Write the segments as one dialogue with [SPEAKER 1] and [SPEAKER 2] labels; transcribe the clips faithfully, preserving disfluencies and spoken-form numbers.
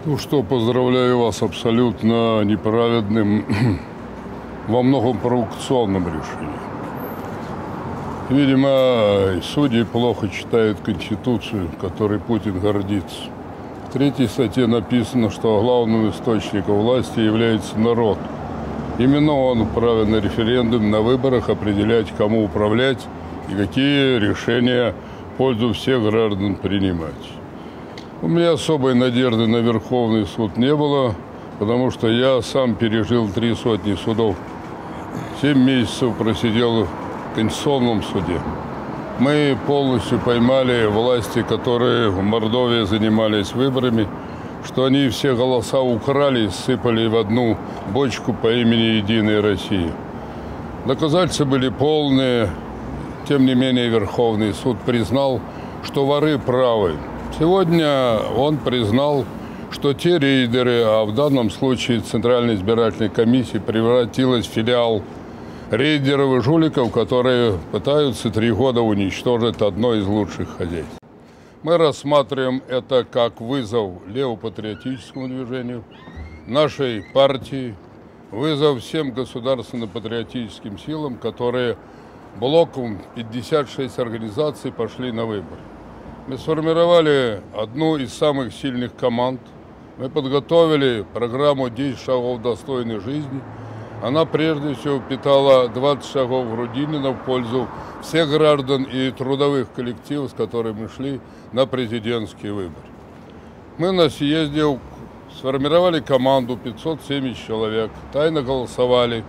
[SPEAKER 1] Ну что, поздравляю вас абсолютно неправедным, во многом провокационным решением. Видимо, судьи плохо читают Конституцию, которой Путин гордится. В третьей статье написано, что главным источником власти является народ. Именно он вправе на референдум, на выборах определять, кому управлять и какие решения в пользу всех граждан принимать. У меня особой надежды на Верховный суд не было, потому что я сам пережил три сотни судов. Семь месяцев просидел в Конституционном суде. Мы полностью поймали власти, которые в Мордовии занимались выборами, что они все голоса украли и сыпали в одну бочку по имени «Единая Россия». Доказательства были полные. Тем не менее, Верховный суд признал, что воры правы. Сегодня он признал, что те рейдеры, а в данном случае Центральная избирательная комиссия превратилась в филиал рейдеров и жуликов, которые пытаются три года уничтожить одно из лучших хозяйств. Мы рассматриваем это как вызов левопатриотическому движению, нашей партии, вызов всем государственно-патриотическим силам, которые блоком пятьдесят шесть организаций пошли на выборы. Мы сформировали одну из самых сильных команд. Мы подготовили программу «десять шагов достойной жизни». Она прежде всего питала двадцать шагов Грудинина в пользу всех граждан и трудовых коллективов, с которыми мы шли на президентский выбор. Мы на съезде сформировали команду пятьсот семьдесят человек, тайно голосовали.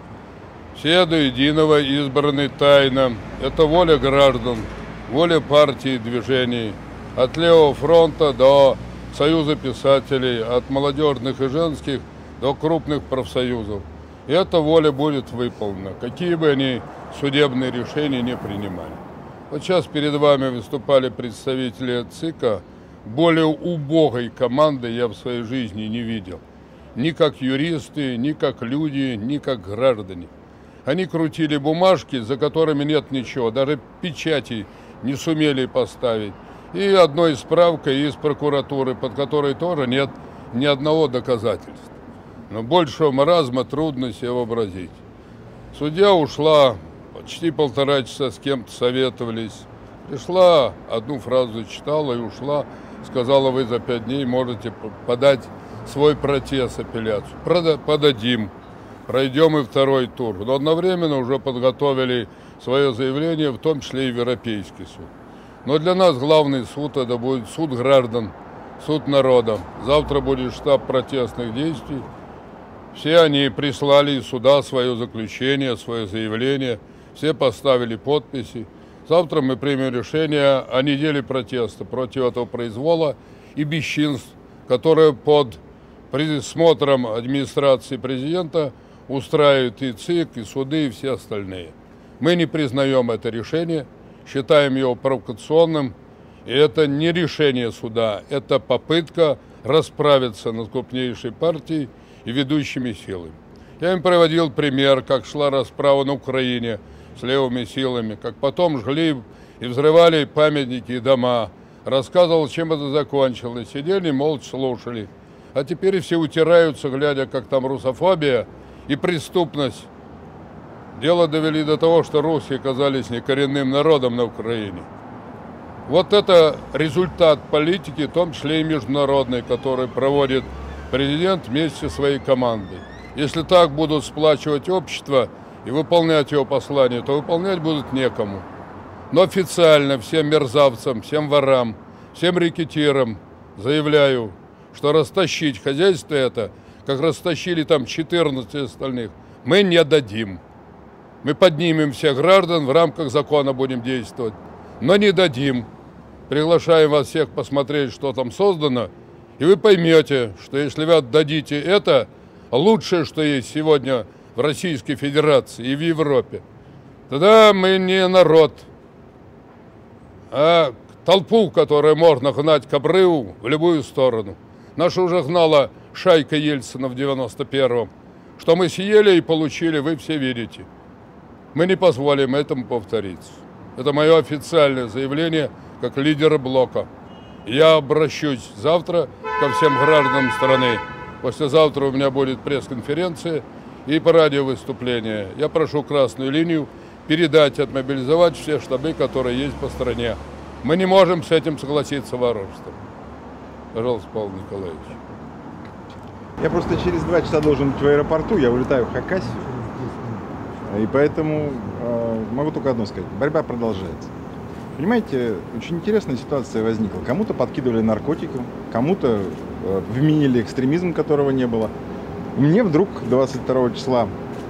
[SPEAKER 1] Все до единого избраны тайно. Это воля граждан, воля партий и движений. От Левого фронта до Союза писателей, от молодежных и женских до крупных профсоюзов. И эта воля будет выполнена, какие бы они судебные решения не принимали. Вот сейчас перед вами выступали представители ЦИКа. Более убогой команды я в своей жизни не видел. Ни как юристы, ни как люди, ни как граждане. Они крутили бумажки, за которыми нет ничего, даже печати не сумели поставить. И одной справкой из прокуратуры, под которой тоже нет ни одного доказательства. Но большего маразма трудно себе вообразить. Судья ушла, почти полтора часа с кем-то советовались. Пришла, одну фразу читала и ушла. Сказала, вы за пять дней можете подать свой протест, апелляцию. Подадим, пройдем и второй тур. Но одновременно уже подготовили свое заявление, в том числе и в Европейский суд. Но для нас главный суд это будет суд граждан, суд народа. Завтра будет штаб протестных действий. Все они прислали из суда свое заключение, свое заявление. Все поставили подписи. Завтра мы примем решение о неделе протеста против этого произвола и бесчинств, которые под присмотром администрации президента устраивают и ЦИК, и суды, и все остальные. Мы не признаем это решение, считаем его провокационным. И это не решение суда, это попытка расправиться над крупнейшей партией и ведущими силами. Я им приводил пример, как шла расправа на Украине с левыми силами, как потом жгли и взрывали памятники и дома. Рассказывал, чем это закончилось. Сидели, молча слушали. А теперь все утираются, глядя, как там русофобия и преступность. Дело довели до того, что русские оказались некоренным народом на Украине. Вот это результат политики, в том числе и международной, который проводит президент вместе со своей командой. Если так будут сплачивать общество и выполнять его послание, то выполнять будут некому. Но официально всем мерзавцам, всем ворам, всем рэкетирам заявляю, что растащить хозяйство это, как растащили там четырнадцать остальных, мы не дадим. Мы поднимем всех граждан, в рамках закона будем действовать, но не дадим. Приглашаем вас всех посмотреть, что там создано, и вы поймете, что если вы отдадите это, лучшее, что есть сегодня в Российской Федерации и в Европе, тогда мы не народ, а толпу, которую можно гнать к обрыву в любую сторону. Наша уже гнала шайка Ельцина в девяносто первом. Что мы съели и получили, вы все видите. Мы не позволим этому повториться. Это мое официальное заявление как лидера блока. Я обращусь завтра ко всем гражданам страны. Послезавтра у меня будет пресс-конференция и по радио выступление. Я прошу красную линию передать, отмобилизовать все штабы, которые есть по стране. Мы не можем с этим согласиться, вооружством. Пожалуйста, Павел Николаевич.
[SPEAKER 2] Я просто через два часа должен быть в аэропорту, я улетаю в Хакасию. И поэтому э, могу только одно сказать. Борьба продолжается. Понимаете, очень интересная ситуация возникла. Кому-то подкидывали наркотики, кому-то э, вменили экстремизм, которого не было. Мне вдруг двадцать второго числа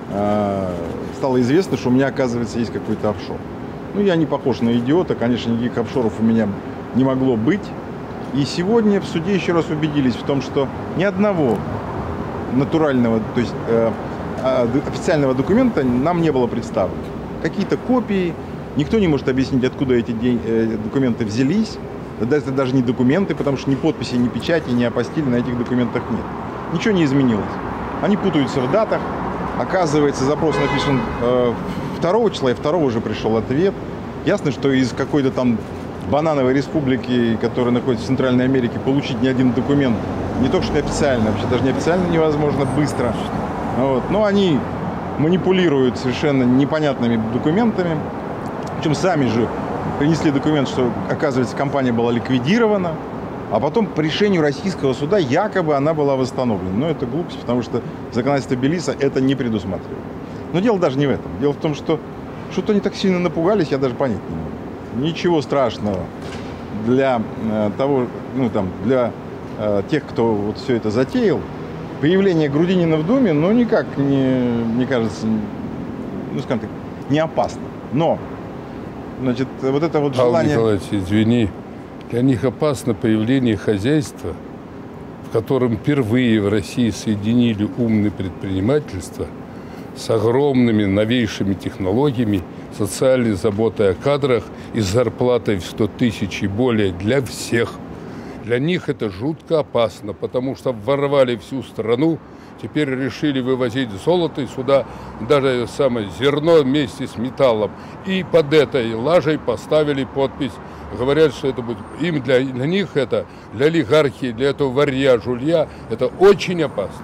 [SPEAKER 2] э, стало известно, что у меня, оказывается, есть какой-то офшор. Ну, я не похож на идиота, конечно, никаких офшоров у меня не могло быть. И сегодня в суде еще раз убедились в том, что ни одного натурального, то есть э, официального документа нам не было представлено. Какие-то копии, никто не может объяснить, откуда эти день, э, документы взялись. Это даже не документы, потому что ни подписи, ни печати, ни апостили на этих документах нет. Ничего не изменилось. Они путаются в датах. Оказывается, запрос написан э, второго числа, и второго уже пришел ответ. Ясно, что из какой-то там банановой республики, которая находится в Центральной Америке, получить ни один документ, не только что неофициально, вообще даже неофициально невозможно быстро. Вот. Но они манипулируют совершенно непонятными документами. Причем сами же принесли документ, что, оказывается, компания была ликвидирована, а потом по решению российского суда якобы она была восстановлена. Но это глупость, потому что законодательство Белиса это не предусматривает. Но дело даже не в этом. Дело в том, что что-то они так сильно напугались, я даже понять не могу. Ничего страшного для э, того, ну там, для э, тех, кто вот все это затеял. Появление Грудинина в Думе, ну, никак не, мне кажется, ну, скажем так, не опасно. Но, значит, вот это вот желание...
[SPEAKER 1] Павел Николаевич, извини, для них опасно появление хозяйства, в котором впервые в России соединили умное предпринимательство с огромными новейшими технологиями, социальной заботой о кадрах и зарплатой в сто тысяч и более для всех. Для них это жутко опасно, потому что ворвали всю страну, теперь решили вывозить золото, и сюда даже самое зерно вместе с металлом. И под этой лажей поставили подпись. Говорят, что это будет им для, для них это, для олигархии, для этого варья, жулья, это очень опасно.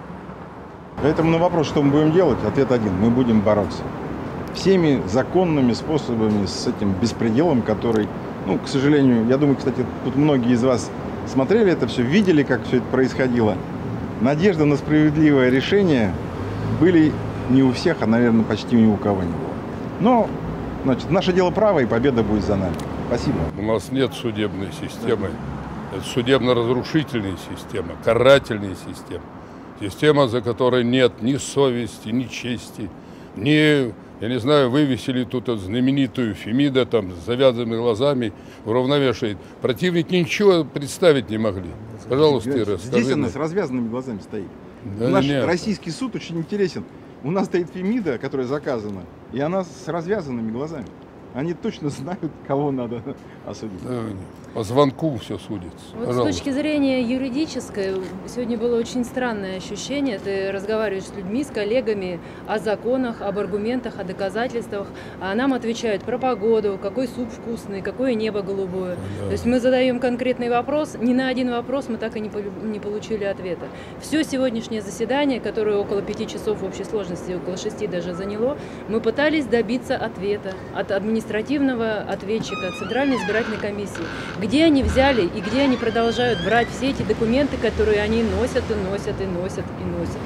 [SPEAKER 2] Поэтому на вопрос, что мы будем делать, ответ один. Мы будем бороться всеми законными способами с этим беспределом, который, ну, к сожалению, я думаю, кстати, тут многие из вас смотрели это все, видели, как все это происходило. Надежда на справедливое решение были не у всех, а, наверное, почти ни у кого не было. Но, значит, наше дело право, и победа будет за нами. Спасибо.
[SPEAKER 1] У нас нет судебной системы. Это судебно-разрушительная система, карательная система. Система, за которой нет ни совести, ни чести, ни, я не знаю, вывесили тут эту знаменитую Фемида там с завязанными глазами, уравновешивает. Противники ничего представить не могли. Пожалуйста, Ира, скажи.
[SPEAKER 2] Здесь она с развязанными глазами стоит.
[SPEAKER 1] Да,
[SPEAKER 2] Наш
[SPEAKER 1] нет.
[SPEAKER 2] российский суд очень интересен. У нас стоит Фемида, которая заказана, и она с развязанными глазами. Они точно знают, кого надо осудить.
[SPEAKER 1] Да, по звонку все судится.
[SPEAKER 3] Вот
[SPEAKER 1] Пожалуйста.
[SPEAKER 3] с точки зрения юридической, сегодня было очень странное ощущение. Ты разговариваешь с людьми, с коллегами о законах, об аргументах, о доказательствах, а нам отвечают про погоду, какой суп вкусный, какое небо голубое.
[SPEAKER 1] Да.
[SPEAKER 3] То есть мы задаем конкретный вопрос, ни на один вопрос мы так и не не получили ответа. Все сегодняшнее заседание, которое около пяти часов в общей сложности, около шести даже заняло, мы пытались добиться ответа от административного ответчика, от Центральной избирательной комиссии. Где они взяли и где они продолжают брать все эти документы, которые они носят и носят и носят и носят.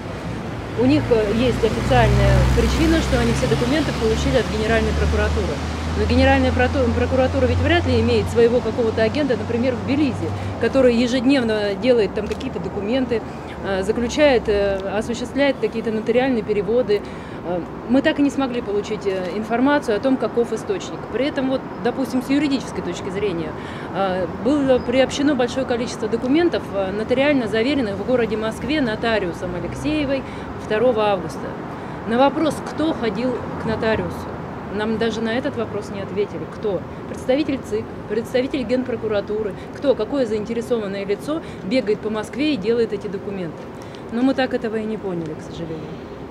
[SPEAKER 3] У них есть официальная причина, что они все документы получили от Генеральной прокуратуры. Но Генеральная прокуратура ведь вряд ли имеет своего какого-то агента, например, в Белизе, который ежедневно делает там какие-то документы, заключает, осуществляет какие-то нотариальные переводы. Мы так и не смогли получить информацию о том, каков источник. При этом, вот, допустим, с юридической точки зрения, было приобщено большое количество документов, нотариально заверенных в городе Москве нотариусом Алексеевой второго августа. На вопрос, кто ходил к нотариусу, нам даже на этот вопрос не ответили. Кто? Представитель ЦИК, представитель Генпрокуратуры. Кто? Какое заинтересованное лицо бегает по Москве и делает эти документы? Но мы так этого и не поняли, к сожалению.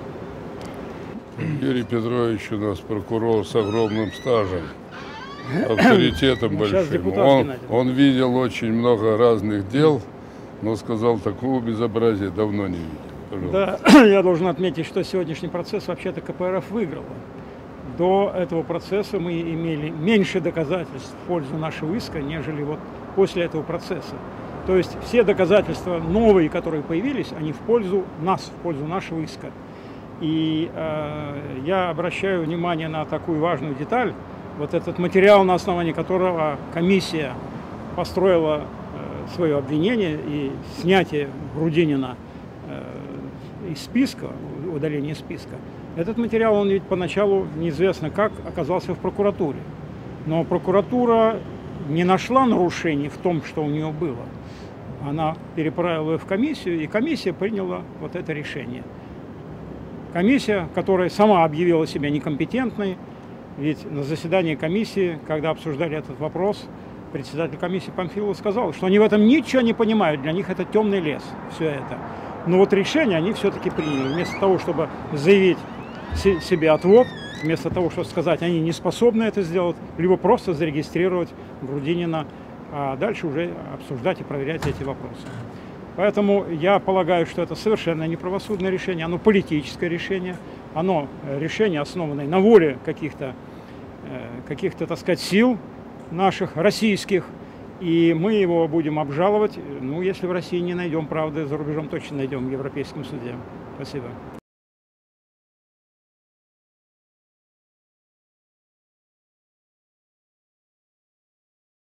[SPEAKER 1] Юрий Петрович у нас прокурор с огромным стажем, авторитетом большим. Он, он видел очень много разных дел, но сказал, такого безобразия давно не видел. Пожалуйста.
[SPEAKER 4] Да, я должен отметить, что сегодняшний процесс вообще-то ка пэ эр эф выиграла. До этого процесса мы имели меньше доказательств в пользу нашего иска, нежели вот после этого процесса. То есть все доказательства новые, которые появились, они в пользу нас, в пользу нашего иска. И э, я обращаю внимание на такую важную деталь. Вот этот материал, на основании которого комиссия построила э, свое обвинение и снятие Грудинина э, из списка, удаление из списка. Этот материал, он ведь поначалу неизвестно как оказался в прокуратуре. Но прокуратура не нашла нарушений в том, что у нее было. Она переправила его в комиссию, и комиссия приняла вот это решение. Комиссия, которая сама объявила себя некомпетентной, ведь на заседании комиссии, когда обсуждали этот вопрос, председатель комиссии Памфилова сказал, что они в этом ничего не понимают, для них это темный лес, все это. Но вот решение они все-таки приняли. Вместо того, чтобы заявить себе отвод, вместо того, чтобы сказать, они не способны это сделать, либо просто зарегистрировать Грудинина, а дальше уже обсуждать и проверять эти вопросы. Поэтому я полагаю, что это совершенно неправосудное решение, оно политическое решение, оно решение, основанное на воле каких-то, каких-то, так сказать, сил наших, российских, и мы его будем обжаловать. Ну, если в России не найдем правды, за рубежом точно найдем в Европейском суде. Спасибо.